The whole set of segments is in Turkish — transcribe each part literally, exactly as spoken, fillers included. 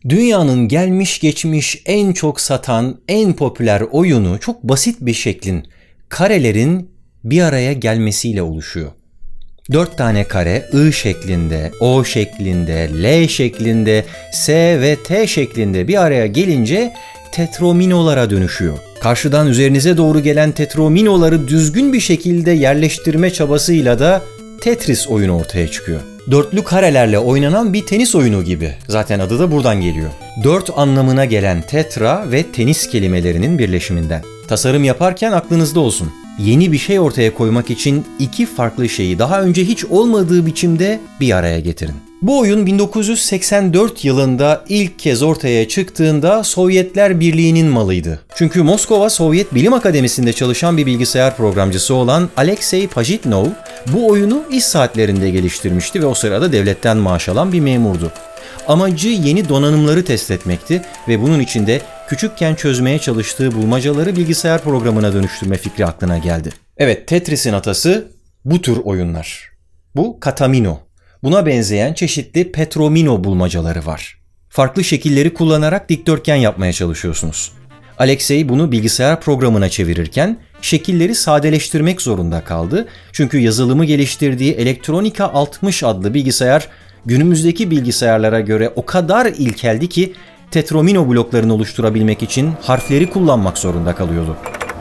Dünyanın gelmiş geçmiş en çok satan, en popüler oyunu çok basit bir şeklin, karelerin bir araya gelmesiyle oluşuyor. Dört tane kare I şeklinde, O şeklinde, L şeklinde, S ve T şeklinde bir araya gelince tetrominolara dönüşüyor. Karşıdan üzerinize doğru gelen tetrominoları düzgün bir şekilde yerleştirme çabasıyla da Tetris oyunu ortaya çıkıyor. Dörtlü karelerle oynanan bir tenis oyunu gibi. Zaten adı da buradan geliyor. Dört anlamına gelen tetra ve tenis kelimelerinin birleşiminden. Tasarım yaparken aklınızda olsun. Yeni bir şey ortaya koymak için iki farklı şeyi daha önce hiç olmadığı biçimde bir araya getirin. Bu oyun bin dokuz yüz seksen dört yılında ilk kez ortaya çıktığında Sovyetler Birliği'nin malıydı. Çünkü Moskova Sovyet Bilim Akademisi'nde çalışan bir bilgisayar programcısı olan Alexey Pajitnov bu oyunu iş saatlerinde geliştirmişti ve o sırada devletten maaş alan bir memurdu. Amacı yeni donanımları test etmekti ve bunun için de küçükken çözmeye çalıştığı bulmacaları bilgisayar programına dönüştürme fikri aklına geldi. Evet, Tetris'in atası bu tür oyunlar. Bu katamino. Buna benzeyen çeşitli petromino bulmacaları var. Farklı şekilleri kullanarak dikdörtgen yapmaya çalışıyorsunuz. Alexey bunu bilgisayar programına çevirirken şekilleri sadeleştirmek zorunda kaldı. Çünkü yazılımı geliştirdiği Elektronika altmış adlı bilgisayar günümüzdeki bilgisayarlara göre o kadar ilkeldi ki tetromino bloklarını oluşturabilmek için harfleri kullanmak zorunda kalıyordu.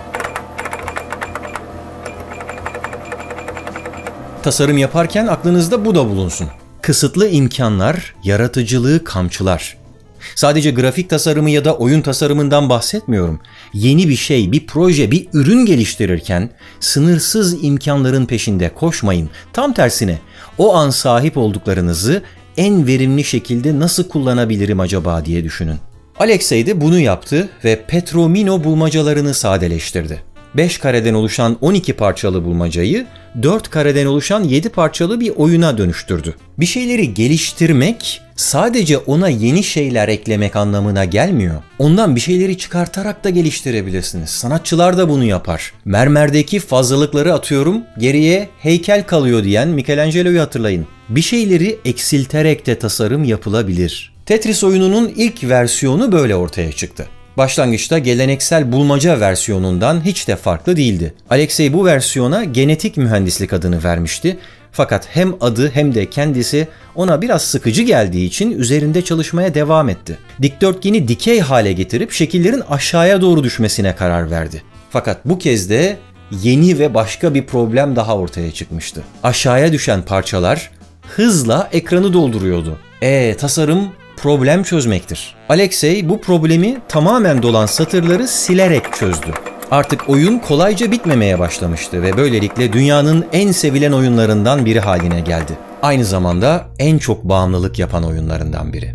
Tasarım yaparken aklınızda bu da bulunsun. Kısıtlı imkanlar, yaratıcılığı kamçılar. Sadece grafik tasarımı ya da oyun tasarımından bahsetmiyorum. Yeni bir şey, bir proje, bir ürün geliştirirken sınırsız imkanların peşinde koşmayın. Tam tersine o an sahip olduklarınızı en verimli şekilde nasıl kullanabilirim acaba diye düşünün. Alexey de bunu yaptı ve petromino bulmacalarını sadeleştirdi. beş kareden oluşan on iki parçalı bulmacayı dört kareden oluşan yedi parçalı bir oyuna dönüştürdü. Bir şeyleri geliştirmek sadece ona yeni şeyler eklemek anlamına gelmiyor. Ondan bir şeyleri çıkartarak da geliştirebilirsiniz. Sanatçılar da bunu yapar. Mermerdeki fazlalıkları atıyorum, geriye heykel kalıyor diyen Michelangelo'yu hatırlayın. Bir şeyleri eksilterek de tasarım yapılabilir. Tetris oyununun ilk versiyonu böyle ortaya çıktı. Başlangıçta geleneksel bulmaca versiyonundan hiç de farklı değildi. Alexey bu versiyona genetik mühendislik adını vermişti. Fakat hem adı hem de kendisi ona biraz sıkıcı geldiği için üzerinde çalışmaya devam etti. Dikdörtgeni dikey hale getirip şekillerin aşağıya doğru düşmesine karar verdi. Fakat bu kez de yeni ve başka bir problem daha ortaya çıkmıştı. Aşağıya düşen parçalar hızla ekranı dolduruyordu. E tasarım problem çözmektir. Alexey bu problemi tamamen dolan satırları silerek çözdü. Artık oyun kolayca bitmemeye başlamıştı ve böylelikle dünyanın en sevilen oyunlarından biri haline geldi. Aynı zamanda en çok bağımlılık yapan oyunlarından biri.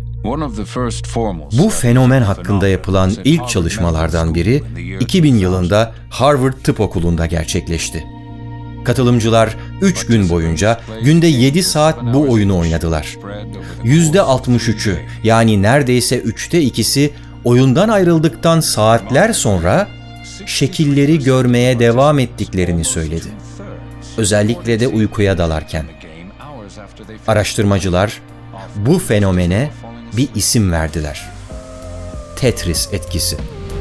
Bu fenomen hakkında yapılan ilk çalışmalardan biri iki bin yılında Harvard Tıp Okulu'nda gerçekleşti. Katılımcılar üç gün boyunca günde yedi saat bu oyunu oynadılar. yüzde altmış üçü yani neredeyse üçte ikisi oyundan ayrıldıktan saatler sonra şekilleri görmeye devam ettiklerini söyledi. Özellikle de uykuya dalarken. Araştırmacılar bu fenomene bir isim verdiler. Tetris etkisi.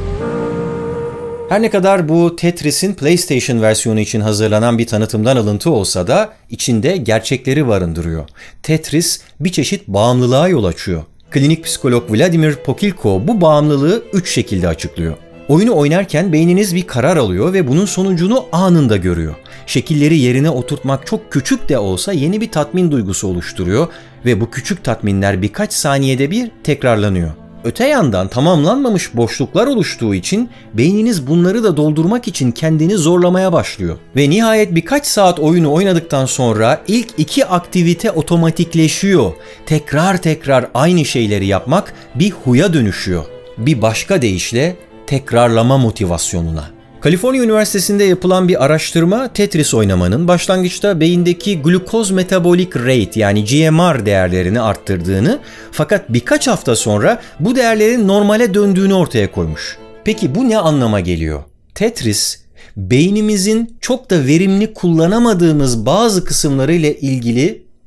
Her ne kadar bu Tetris'in PlayStation versiyonu için hazırlanan bir tanıtımdan alıntı olsa da içinde gerçekleri barındırıyor. Tetris bir çeşit bağımlılığa yol açıyor. Klinik psikolog Vladimir Pokilko bu bağımlılığı üç şekilde açıklıyor. Oyunu oynarken beyniniz bir karar alıyor ve bunun sonucunu anında görüyor. Şekilleri yerine oturtmak çok küçük de olsa yeni bir tatmin duygusu oluşturuyor ve bu küçük tatminler birkaç saniyede bir tekrarlanıyor. Öte yandan tamamlanmamış boşluklar oluştuğu için beyniniz bunları da doldurmak için kendini zorlamaya başlıyor. Ve nihayet birkaç saat oyunu oynadıktan sonra ilk iki aktivite otomatikleşiyor. Tekrar tekrar aynı şeyleri yapmak bir huya dönüşüyor. Bir başka deyişle tekrarlama motivasyonuna. Kaliforniya Üniversitesi'nde yapılan bir araştırma Tetris oynamanın başlangıçta beyindeki glukoz metabolik rate yani G M R değerlerini arttırdığını fakat birkaç hafta sonra bu değerlerin normale döndüğünü ortaya koymuş. Peki bu ne anlama geliyor? Tetris, beynimizin çok da verimli kullanamadığımız bazı kısımlarıyla ilgili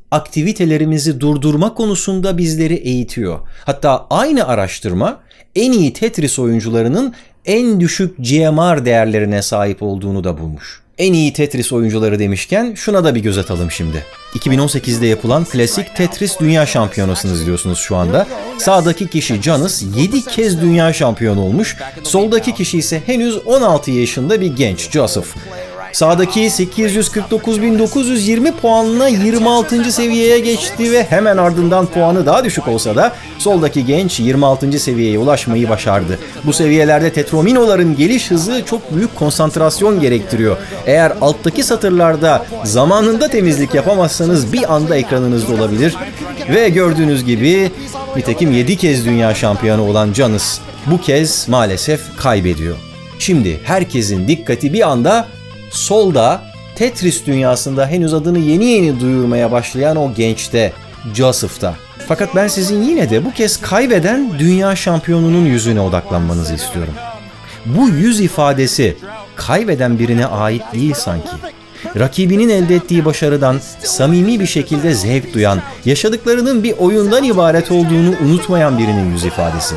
aktivitelerimizi durdurma konusunda bizleri eğitiyor. Hatta aynı araştırma en iyi Tetris oyuncularının en düşük G M R değerlerine sahip olduğunu da bulmuş. En iyi Tetris oyuncuları demişken şuna da bir göz atalım şimdi. iki bin on sekizde yapılan klasik Tetris Dünya Şampiyonası'nı izliyorsunuz şu anda. Sağdaki kişi Janus yedi kez dünya şampiyonu olmuş. Soldaki kişi ise henüz on altı yaşında bir genç Joseph. Sağdaki sekiz yüz kırk dokuz bin dokuz yüz yirmi puanla yirmi altıncı seviyeye geçti ve hemen ardından puanı daha düşük olsa da soldaki genç yirmi altıncı seviyeye ulaşmayı başardı. Bu seviyelerde tetrominoların geliş hızı çok büyük konsantrasyon gerektiriyor. Eğer alttaki satırlarda zamanında temizlik yapamazsanız bir anda ekranınızda olabilir. Ve gördüğünüz gibi nitekim yedi kez dünya şampiyonu olan Janus bu kez maalesef kaybediyor. Şimdi herkesin dikkati bir anda solda, Tetris dünyasında henüz adını yeni yeni duyurmaya başlayan o gençte, Joseph'ta. Fakat ben sizin yine de bu kez kaybeden dünya şampiyonunun yüzüne odaklanmanızı istiyorum. Bu yüz ifadesi kaybeden birine ait değil sanki. Rakibinin elde ettiği başarıdan samimi bir şekilde zevk duyan, yaşadıklarının bir oyundan ibaret olduğunu unutmayan birinin yüz ifadesi.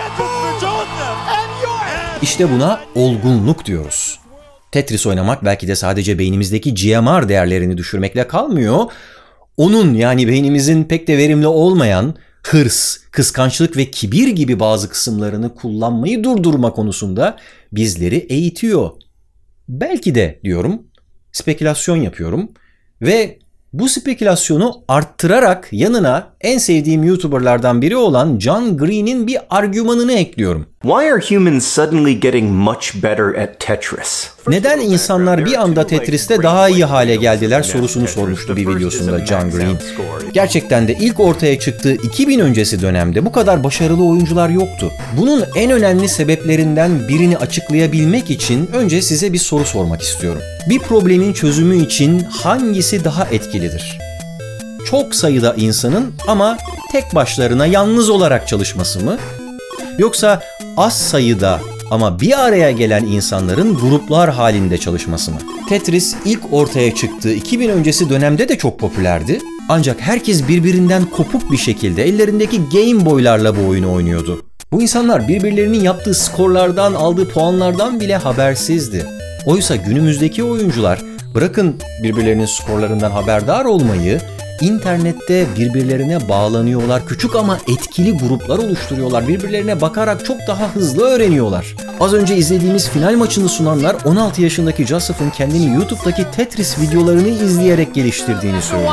İşte buna olgunluk diyoruz. Tetris oynamak belki de sadece beynimizdeki G M R değerlerini düşürmekle kalmıyor. Onun yani beynimizin pek de verimli olmayan hırs, kıskançlık ve kibir gibi bazı kısımlarını kullanmayı durdurma konusunda bizleri eğitiyor. Belki de diyorum, spekülasyon yapıyorum ve bu spekülasyonu arttırarak yanına en sevdiğim YouTuber'lardan biri olan John Green'in bir argümanını ekliyorum. Why are humans suddenly getting much better at Tetris? Neden insanlar bir anda Tetris'te daha iyi hale geldiler sorusunu sormuştu bir videosunda John Green. Gerçekten de ilk ortaya çıktığı iki bin öncesi dönemde bu kadar başarılı oyuncular yoktu. Bunun en önemli sebeplerinden birini açıklayabilmek için önce size bir soru sormak istiyorum. Bir problemin çözümü için hangisi daha etkilidir? Çok sayıda insanın ama tek başlarına yalnız olarak çalışması mı? Yoksa az sayıda ama bir araya gelen insanların gruplar halinde çalışması mı? Tetris ilk ortaya çıktığı iki bin öncesi dönemde de çok popülerdi. Ancak herkes birbirinden kopuk bir şekilde ellerindeki Game Boy'larla bu oyunu oynuyordu. Bu insanlar birbirlerinin yaptığı skorlardan, aldığı puanlardan bile habersizdi. Oysa günümüzdeki oyuncular bırakın birbirlerinin skorlarından haberdar olmayı, İnternette birbirlerine bağlanıyorlar. Küçük ama etkili gruplar oluşturuyorlar. Birbirlerine bakarak çok daha hızlı öğreniyorlar. Az önce izlediğimiz final maçını sunanlar on altı yaşındaki Joseph'ın kendini YouTube'daki Tetris videolarını izleyerek geliştirdiğini söylüyor.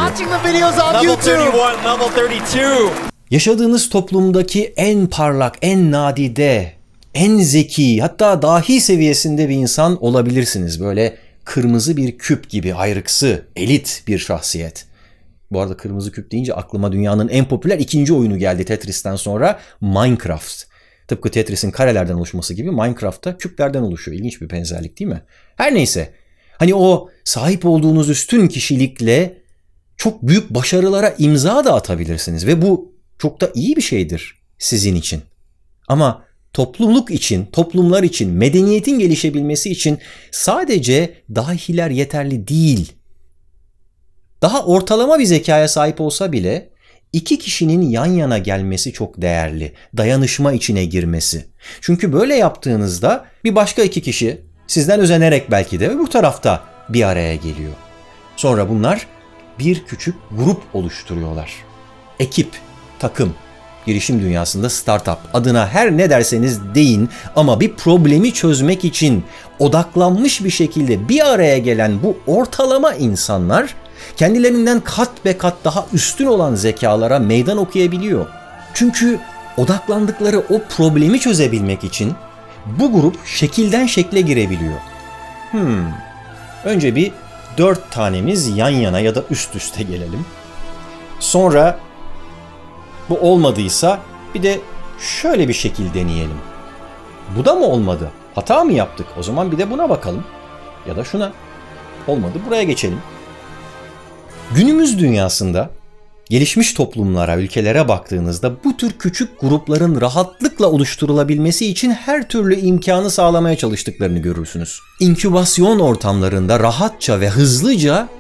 Yaşadığınız toplumdaki en parlak, en nadide, en zeki, hatta dahi seviyesinde bir insan olabilirsiniz. Böyle kırmızı bir küp gibi ayrıksı, elit bir şahsiyet. Bu arada kırmızı küp deyince aklıma dünyanın en popüler ikinci oyunu geldi Tetris'ten sonra, Minecraft. Tıpkı Tetris'in karelerden oluşması gibi Minecraft da küplerden oluşuyor. İlginç bir benzerlik değil mi? Her neyse. Hani o sahip olduğunuz üstün kişilikle çok büyük başarılara imza da atabilirsiniz. Ve bu çok da iyi bir şeydir sizin için. Ama topluluk için, toplumlar için, medeniyetin gelişebilmesi için sadece dahiler yeterli değil. Daha ortalama bir zekaya sahip olsa bile iki kişinin yan yana gelmesi çok değerli. Dayanışma içine girmesi. Çünkü böyle yaptığınızda bir başka iki kişi sizden özenerek belki de bu tarafta bir araya geliyor. Sonra bunlar bir küçük grup oluşturuyorlar. Ekip, takım, girişim dünyasında startup, adına her ne derseniz deyin ama bir problemi çözmek için odaklanmış bir şekilde bir araya gelen bu ortalama insanlar kendilerinden kat be kat daha üstün olan zekalara meydan okuyabiliyor. Çünkü odaklandıkları o problemi çözebilmek için bu grup şekilden şekle girebiliyor. Hmm. Önce bir dört tanemiz yan yana ya da üst üste gelelim. Sonra bu olmadıysa bir de şöyle bir şekil deneyelim. Bu da mı olmadı? Hata mı yaptık? O zaman bir de buna bakalım. Ya da şuna. Olmadı, buraya geçelim. Günümüz dünyasında gelişmiş toplumlara, ülkelere baktığınızda bu tür küçük grupların rahatlıkla oluşturulabilmesi için her türlü imkanı sağlamaya çalıştıklarını görürsünüz. İnkübasyon ortamlarında rahatça ve hızlıca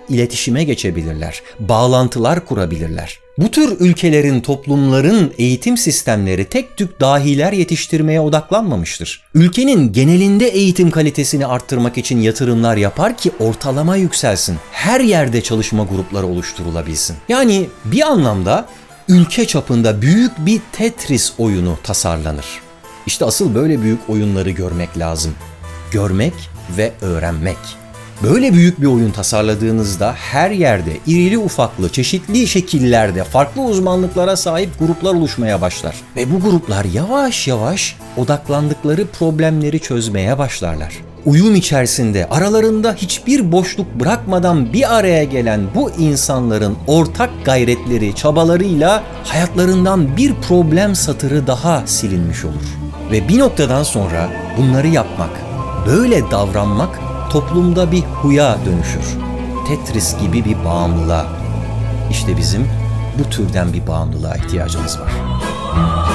iletişime geçebilirler, bağlantılar kurabilirler. Bu tür ülkelerin, toplumların eğitim sistemleri tek tük dahiler yetiştirmeye odaklanmamıştır. Ülkenin genelinde eğitim kalitesini arttırmak için yatırımlar yapar ki ortalama yükselsin. Her yerde çalışma grupları oluşturulabilsin. Yani bir anlamda ülke çapında büyük bir Tetris oyunu tasarlanır. İşte asıl böyle büyük oyunları görmek lazım. Görmek ve öğrenmek. Böyle büyük bir oyun tasarladığınızda her yerde irili ufaklı, çeşitli şekillerde, farklı uzmanlıklara sahip gruplar oluşmaya başlar. Ve bu gruplar yavaş yavaş odaklandıkları problemleri çözmeye başlarlar. Uyum içerisinde aralarında hiçbir boşluk bırakmadan bir araya gelen bu insanların ortak gayretleri, çabalarıyla hayatlarından bir problem satırı daha silinmiş olur. Ve bir noktadan sonra bunları yapmak, böyle davranmak toplumda bir huya dönüşür. Tetris gibi bir bağımlılığa. İşte bizim bu türden bir bağımlılığa ihtiyacımız var.